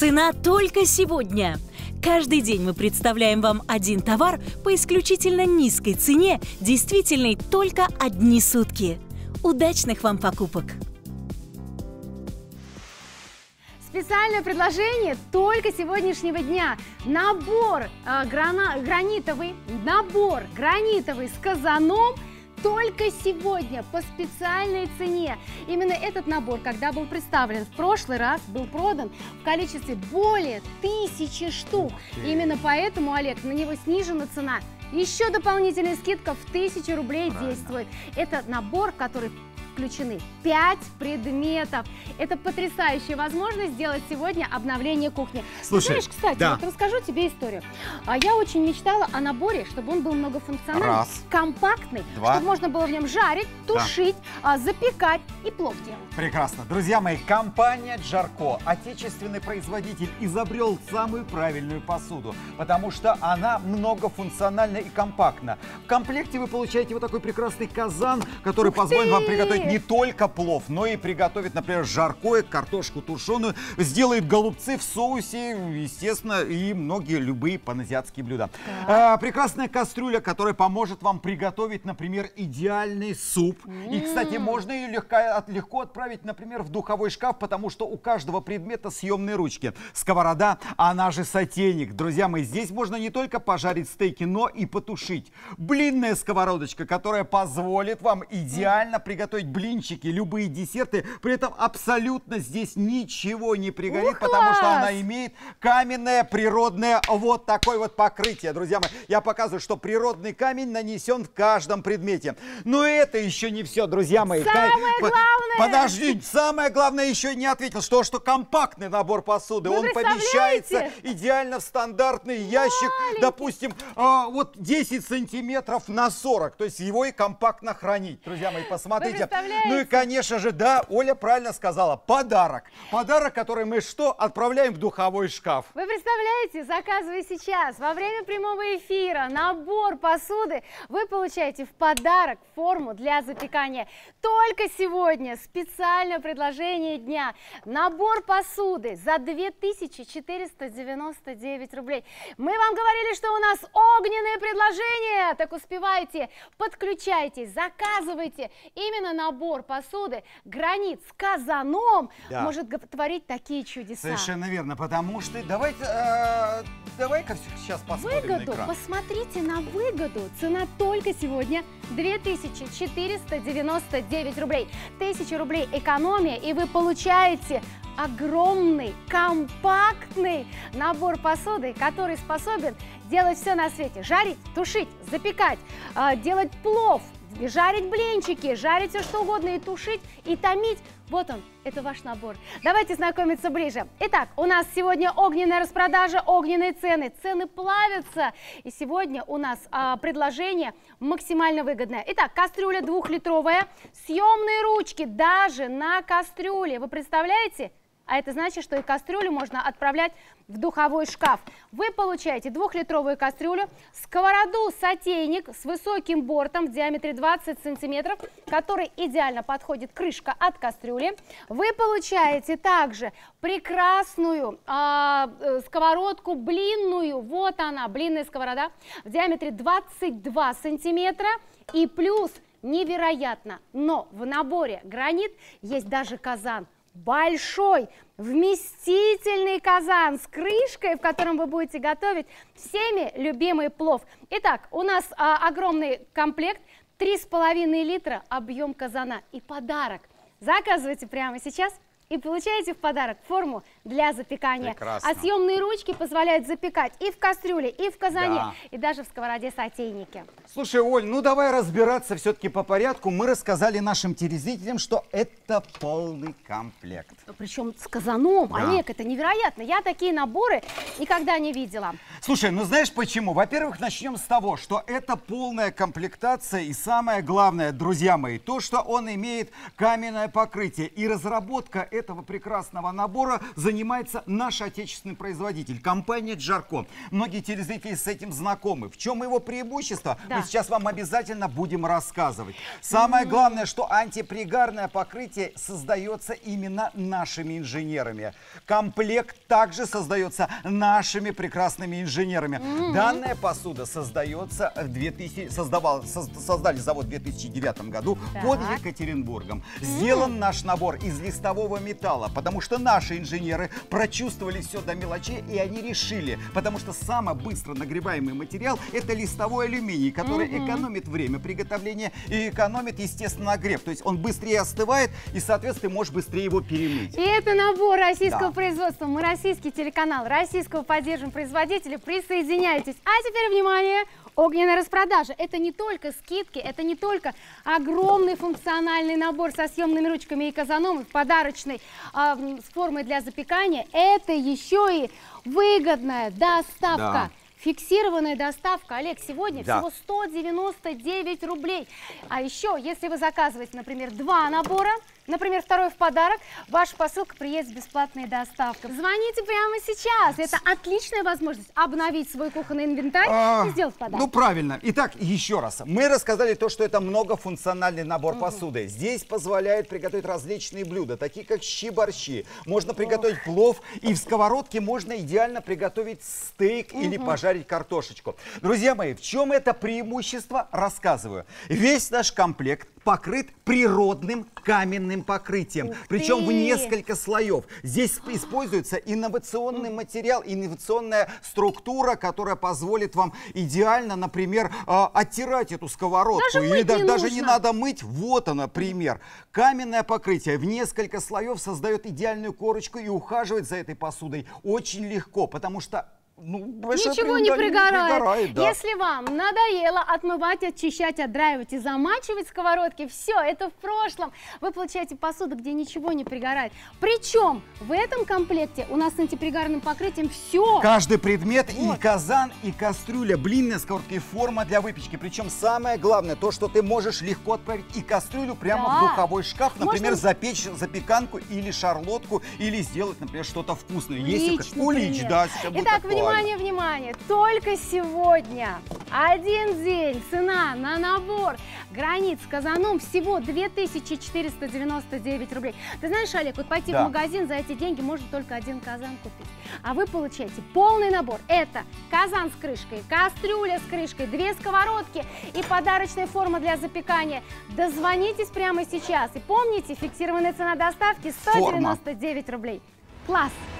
Цена только сегодня. Каждый день мы представляем вам один товар по исключительно низкой цене, действительной только одни сутки. Удачных вам покупок! Специальное предложение только сегодняшнего дня. Набор гранитовый с казаном только сегодня по специальной цене. Именно этот набор, когда был представлен в прошлый раз, был продан в количестве более 1000 штук. Именно поэтому, Олег, на него снижена цена. Еще дополнительная скидка в 1000 рублей действует. Это набор, в который включены 5 предметов. Это потрясающая возможность сделать сегодня обновление кухни. Слушай, знаешь, кстати, да. вот расскажу тебе историю. Я очень мечтала о наборе, чтобы он был многофункциональный, компактный, чтобы можно было в нем жарить, тушить, запекать и плов делать. Прекрасно. Друзья мои, компания Джарко, отечественный производитель, изобрел самую правильную посуду, потому что она многофункциональна и компактна. В комплекте вы получаете вот такой прекрасный казан, который позволит вам приготовить не только плов, но и приготовить, например, жаркое, картошку тушеную, сделает голубцы в соусе, естественно, и многие любые паназиатские блюда. Прекрасная кастрюля, которая поможет вам приготовить, например, идеальный суп. И, кстати, можно ее легко отправить, например, в духовой шкаф, потому что у каждого предмета съемные ручки. Сковорода, она же сотейник. Друзья мои, здесь можно не только пожарить стейки, но и потушить. Блинная сковородочка, которая позволит вам идеально приготовить блинчики, любые десерты, при этом абсолютно здесь ничего не пригорит, потому что она имеет каменное природное вот такое вот покрытие. Друзья мои, я показываю, что природный камень нанесен в каждом предмете. Но это еще не все, друзья мои. Самое главное! Подожди, самое главное еще не ответил, что компактный набор посуды. Он помещается идеально в стандартный ящик, допустим, вот 10 сантиметров на 40. То есть его и компактно хранить. Друзья мои, посмотрите. Ну и, конечно же, да, Оля правильно сказала, подарок. Подарок, который мы отправляем в духовой шкаф. Вы представляете, заказывая сейчас во время прямого эфира набор посуды, вы получаете в подарок форму для запекания. Только сегодня специальное предложение дня. Набор посуды за 2499 рублей. Мы вам говорили, что у нас огненное предложение. Так успевайте, подключайтесь, заказывайте. Именно набор посуды гранит с казаном может творить такие чудеса. Совершенно верно, потому что давай-ка сейчас посмотрим на экран. Посмотрите на выгоду. Цена только сегодня 2499 рублей. 1000 рублей экономия, и вы получаете огромный, компактный набор посуды, который способен делать все на свете. Жарить, тушить, запекать, делать плов, жарить блинчики, жарить все что угодно, и тушить, и томить. Вот он, это ваш набор. Давайте знакомиться ближе. Итак, у нас сегодня огненная распродажа, огненные цены. Цены плавятся. И сегодня у нас предложение максимально выгодное. Итак, кастрюля 2-литровая, съемные ручки даже на кастрюле. Вы представляете? А это значит, что и кастрюлю можно отправлять в духовой шкаф. Вы получаете 2-литровую кастрюлю, сковороду-сотейник с высоким бортом в диаметре 20 сантиметров, который идеально подходит крышка от кастрюли. Вы получаете также прекрасную сковородку блинную. Вот она, блинная сковорода в диаметре 22 сантиметра. И плюс, невероятно, но в наборе гранит есть даже казан. Большой, вместительный казан с крышкой, в котором вы будете готовить всеми любимый плов. Итак, у нас огромный комплект, 3,5 литра объем казана и подарок. Заказывайте прямо сейчас и получаете в подарок форму для запекания. Прекрасно. А съемные ручки позволяют запекать и в кастрюле, и в казане, и даже в сковороде-сотейнике. Слушай, Оль, ну давай разбираться все-таки по порядку. Мы рассказали нашим телезрителям, что это полный комплект. Причем с казаном. Олег, это невероятно. Я такие наборы никогда не видела. Слушай, ну знаешь почему? Во-первых, начнем с того, что это полная комплектация, и самое главное, друзья мои, то, что он имеет каменное покрытие. И разработка этого прекрасного набора занимается наш отечественный производитель, компания Джарко. Многие телезрители с этим знакомы. В чем его преимущество? Да. Мы сейчас вам обязательно будем рассказывать. Самое главное, что антипригарное покрытие создается именно нашими инженерами. Комплект также создается нашими прекрасными инженерами. Данная посуда создается создали завод в 2009 году под Екатеринбургом. Сделан наш набор из листового металла, потому что наши инженеры прочувствовали все до мелочей, и они решили, потому что самый быстро нагреваемый материал — это листовой алюминий, который экономит время приготовления и экономит, естественно, нагрев. То есть он быстрее остывает, и, соответственно, ты можешь быстрее его перемыть. И это набор российского производства. Мы российский телеканал, российского поддержим производителя. Присоединяйтесь. А теперь, внимание, огненная распродажа. Это не только скидки, это не только огромный функциональный набор со съемными ручками и казаном, подарочной с формой для запекания. Это еще и выгодная доставка. Да. Фиксированная доставка, Олег, сегодня всего 199 рублей. А еще, если вы заказываете, например, 2 набора, например, 2 в подарок, ваша посылка приедет с бесплатной доставкой. Звоните прямо сейчас. Это отличная возможность обновить свой кухонный инвентарь и сделать подарок. Ну, правильно. Итак, еще раз. Мы рассказали то, что это многофункциональный набор посуды. Здесь позволяет приготовить различные блюда, такие как щи-борщи. Можно приготовить плов, и в сковородке можно идеально приготовить стейк или пожарить картошечку. Друзья мои, в чем это преимущество, рассказываю. Весь наш комплект покрыт природным каменным покрытием, причем в несколько слоев. Здесь используется инновационный материал, инновационная структура, которая позволит вам идеально, например, оттирать эту сковородку. Или даже не надо мыть. Вот она, пример. Каменное покрытие в несколько слоев создает идеальную корочку, и ухаживать за этой посудой очень легко, потому что ничего не пригорает. Да. Если вам надоело отмывать, очищать, отдраивать и замачивать сковородки, все, это в прошлом. Вы получаете посуду, где ничего не пригорает. Причем в этом комплекте у нас с антипригарным покрытием все. Каждый предмет, и казан, и кастрюля, блинная сковородка, и форма для выпечки. Причем самое главное, то, что ты можешь легко отправить и кастрюлю прямо в духовой шкаф, например, запечь запеканку или шарлотку, или сделать, например, что-то вкусное. Уличь, да. Итак, внимание, внимание, только сегодня один день цена на набор гранит с казаном всего 2499 рублей. Ты знаешь, Олег, вот пойти в магазин за эти деньги можно только один казан купить. А вы получаете полный набор. Это казан с крышкой, кастрюля с крышкой, 2 сковородки и подарочная форма для запекания. Дозвонитесь прямо сейчас. И помните, фиксированная цена доставки 199 рублей. Класс!